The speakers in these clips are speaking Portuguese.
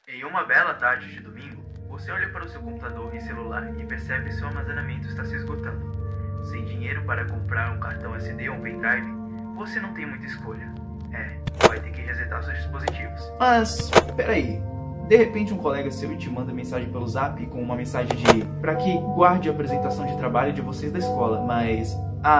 Em uma bela tarde de domingo, você olha para o seu computador e celular e percebe que seu armazenamento está se esgotando. Sem dinheiro para comprar um cartão SD ou um pendrive, você não tem muita escolha. Vai ter que resetar seus dispositivos. Mas, peraí, de repente um colega seu te manda mensagem pelo Zap com uma mensagem de para que guarde a apresentação de trabalho de vocês da escola, mas...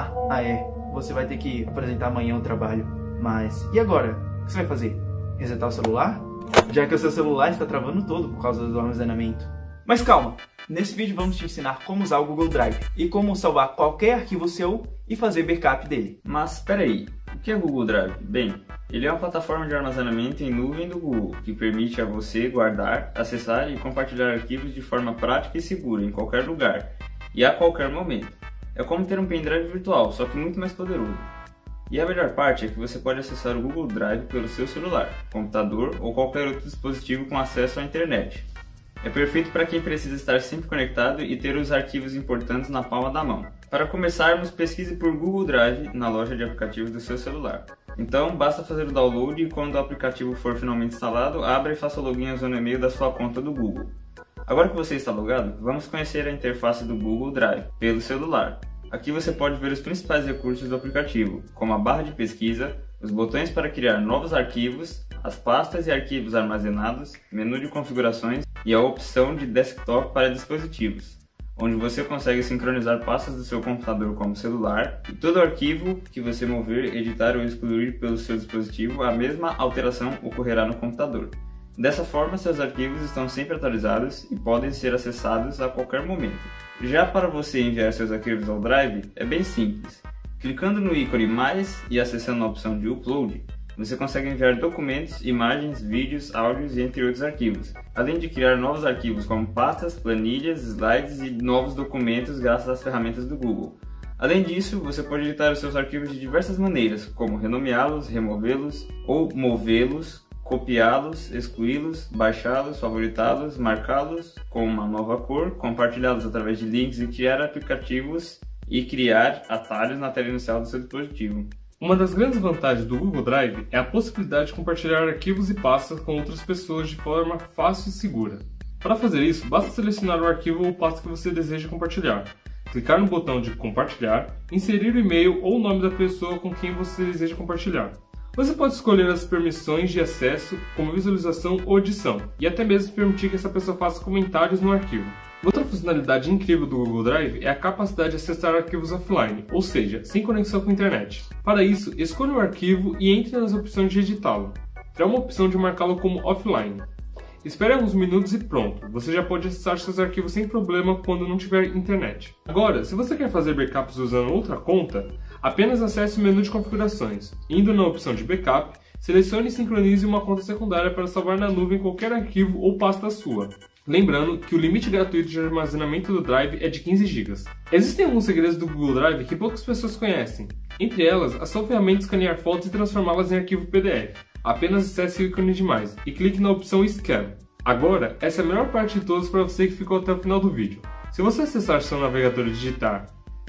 você vai ter que apresentar amanhã o trabalho. Mas, e agora? O que você vai fazer? Resetar o celular? Já que o seu celular está travando todo por causa do armazenamento. Mas calma! Nesse vídeo vamos te ensinar como usar o Google Drive e como salvar qualquer arquivo seu e fazer backup dele. Mas peraí, o que é Google Drive? Bem, ele é uma plataforma de armazenamento em nuvem do Google que permite a você guardar, acessar e compartilhar arquivos de forma prática e segura em qualquer lugar e a qualquer momento. É como ter um pendrive virtual, só que muito mais poderoso. E a melhor parte é que você pode acessar o Google Drive pelo seu celular, computador ou qualquer outro dispositivo com acesso à internet. É perfeito para quem precisa estar sempre conectado e ter os arquivos importantes na palma da mão. Para começarmos, pesquise por Google Drive na loja de aplicativos do seu celular. Então, basta fazer o download e quando o aplicativo for finalmente instalado, abra e faça o login usando o e-mail da sua conta do Google. Agora que você está logado, vamos conhecer a interface do Google Drive pelo celular. Aqui você pode ver os principais recursos do aplicativo, como a barra de pesquisa, os botões para criar novos arquivos, as pastas e arquivos armazenados, menu de configurações e a opção de desktop para dispositivos, onde você consegue sincronizar pastas do seu computador com o celular e todo arquivo que você mover, editar ou excluir pelo seu dispositivo, a mesma alteração ocorrerá no computador. Dessa forma, seus arquivos estão sempre atualizados e podem ser acessados a qualquer momento. Já para você enviar seus arquivos ao Drive, é bem simples. Clicando no ícone mais e acessando a opção de Upload, você consegue enviar documentos, imagens, vídeos, áudios e entre outros arquivos, além de criar novos arquivos como pastas, planilhas, slides e novos documentos graças às ferramentas do Google. Além disso, você pode editar os seus arquivos de diversas maneiras, como renomeá-los, removê-los ou movê-los, copiá-los, excluí-los, baixá-los, favoritá-los, marcá-los com uma nova cor, compartilhá-los através de links e criar aplicativos e criar atalhos na tela inicial do seu dispositivo. Uma das grandes vantagens do Google Drive é a possibilidade de compartilhar arquivos e pastas com outras pessoas de forma fácil e segura. Para fazer isso, basta selecionar o arquivo ou pasta que você deseja compartilhar, clicar no botão de compartilhar, inserir o e-mail ou o nome da pessoa com quem você deseja compartilhar. Você pode escolher as permissões de acesso, como visualização ou edição, e até mesmo permitir que essa pessoa faça comentários no arquivo. Outra funcionalidade incrível do Google Drive é a capacidade de acessar arquivos offline, ou seja, sem conexão com a internet. Para isso, escolha o arquivo e entre nas opções de editá-lo. Terá uma opção de marcá-lo como offline. Espere alguns minutos e pronto, você já pode acessar seus arquivos sem problema quando não tiver internet. Agora, se você quer fazer backups usando outra conta, apenas acesse o menu de configurações. Indo na opção de backup, selecione e sincronize uma conta secundária para salvar na nuvem qualquer arquivo ou pasta sua. Lembrando que o limite gratuito de armazenamento do Drive é de 15 GB. Existem alguns segredos do Google Drive que poucas pessoas conhecem. Entre elas, a sua ferramenta de escanear fotos e transformá-las em arquivo PDF. Apenas acesse o ícone de mais e clique na opção Scan. Agora, essa é a melhor parte de todas para você que ficou até o final do vídeo. Se você acessar seu navegador e digitar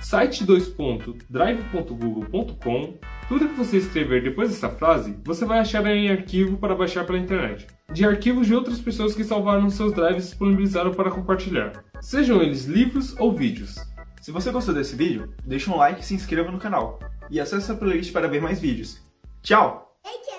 site2.drive.google.com, tudo que você escrever depois dessa frase, você vai achar em arquivo para baixar pela internet, de arquivos de outras pessoas que salvaram seus drives e disponibilizaram para compartilhar, sejam eles livros ou vídeos. Se você gostou desse vídeo, deixa um like e se inscreva no canal. E acesse a playlist para ver mais vídeos. Tchau!